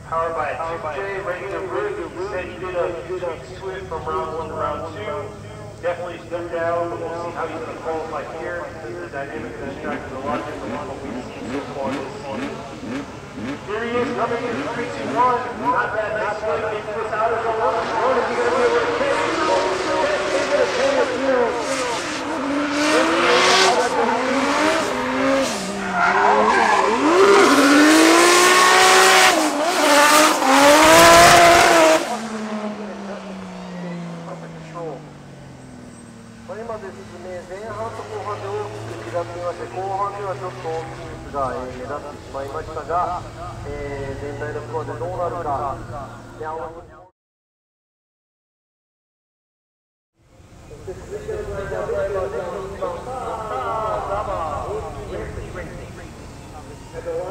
powered by a 2J regular rig. He said he did a few tweaks to it from round 1 to round 2. Definitely stood down, but we'll see how he's going to qualify here because the dynamic of this track is a lot different than what we've seen so far this season. Here he is coming in 3, 2, 1. Not bad, nice swing. Maybe this out is all over. Is he going to be able to catch it? He's going to take it through.今ですね、前半と後半で大きく違っていまして、後半ではちょっと大きいミスが目立ってしまいましたが、全体のスコアでどうなるか。そして続いてのライダーは12番、ザマー、大きいです。